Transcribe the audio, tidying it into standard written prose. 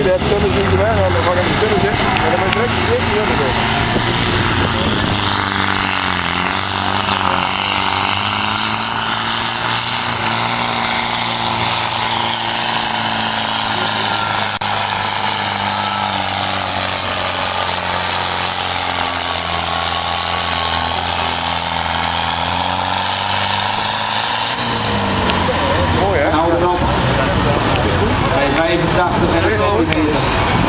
je hebt tunnels in de weg, dan ga je in de tunnel zitten en dan moet je direct de eerste tunnel door. Mooi hè? 85 centimeter.